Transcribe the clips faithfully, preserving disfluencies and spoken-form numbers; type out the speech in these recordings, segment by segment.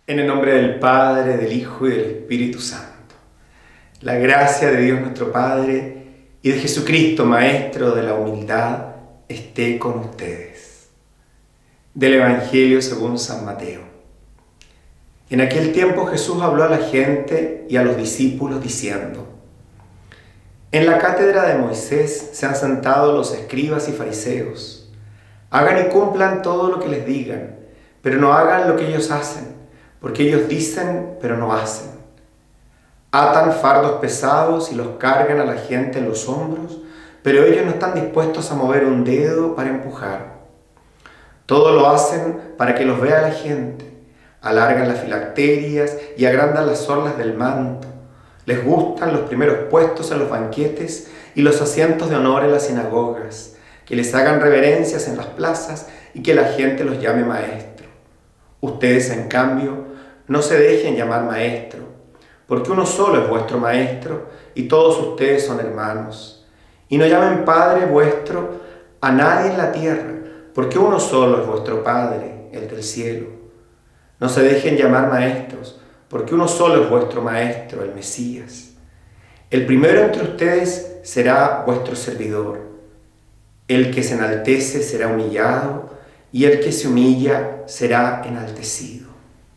En el nombre del Padre, del Hijo y del Espíritu Santo. La gracia de Dios nuestro Padre y de Jesucristo, Maestro de la humildad, esté con ustedes. Del Evangelio según San Mateo. En aquel tiempo Jesús habló a la gente y a los discípulos diciendo: En la cátedra de Moisés se han sentado los escribas y fariseos. Hagan y cumplan todo lo que les digan, pero no hagan lo que ellos hacen, porque ellos dicen, pero no hacen. Atan fardos pesados y los cargan a la gente en los hombros, pero ellos no están dispuestos a mover un dedo para empujar. Todo lo hacen para que los vea la gente. Alargan las filacterias y agrandan las orlas del manto. Les gustan los primeros puestos en los banquetes y los asientos de honor en las sinagogas, que les hagan reverencias en las plazas y que la gente los llame maestro. Ustedes, en cambio, no se dejen llamar maestro, porque uno solo es vuestro maestro y todos ustedes son hermanos. Y no llamen Padre vuestro a nadie en la tierra, porque uno solo es vuestro Padre, el del cielo. No se dejen llamar maestros, porque uno solo es vuestro Maestro, el Mesías. El primero entre ustedes será vuestro servidor. El que se enaltece será humillado, y el que se humilla será enaltecido.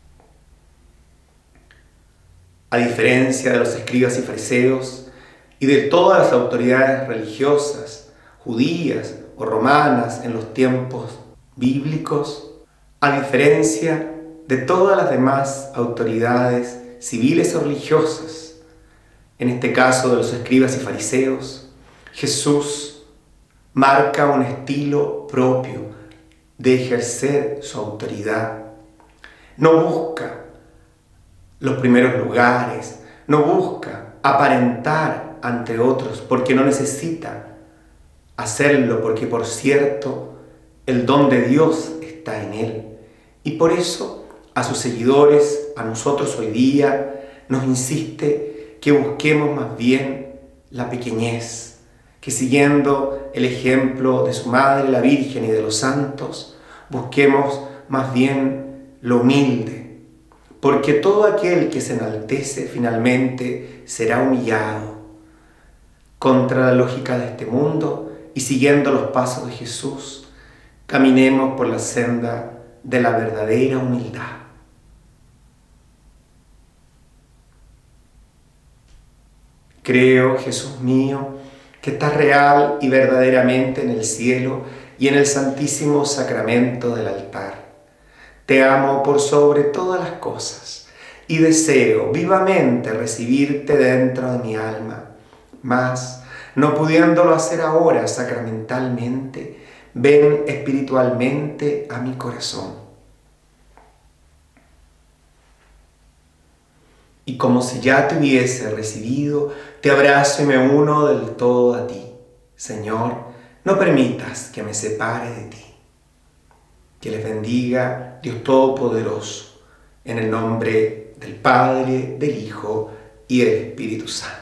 A diferencia de los escribas y fariseos y de todas las autoridades religiosas, judías o romanas en los tiempos bíblicos, a diferencia de todas las demás autoridades civiles o religiosas, en este caso de los escribas y fariseos, Jesús marca un estilo propio de ejercer su autoridad. No busca los primeros lugares, no busca aparentar ante otros porque no necesita hacerlo, porque por cierto el don de Dios está en él. Y por eso a sus seguidores, a nosotros hoy día, nos insiste que busquemos más bien la pequeñez, que siguiendo el ejemplo de su madre, la Virgen, y de los santos, busquemos más bien lo humilde, porque todo aquel que se enaltece finalmente será humillado. Contra la lógica de este mundo y siguiendo los pasos de Jesús, caminemos por la senda de la verdadera humildad. Creo, Jesús mío, que estás real y verdaderamente en el cielo y en el santísimo sacramento del altar. Te amo por sobre todas las cosas y deseo vivamente recibirte dentro de mi alma. Mas, no pudiéndolo hacer ahora sacramentalmente, ven espiritualmente a mi corazón. Y como si ya te hubiese recibido, te abrazo y me uno del todo a ti. Señor, no permitas que me separe de ti. Que les bendiga Dios Todopoderoso, en el nombre del Padre, del Hijo y del Espíritu Santo.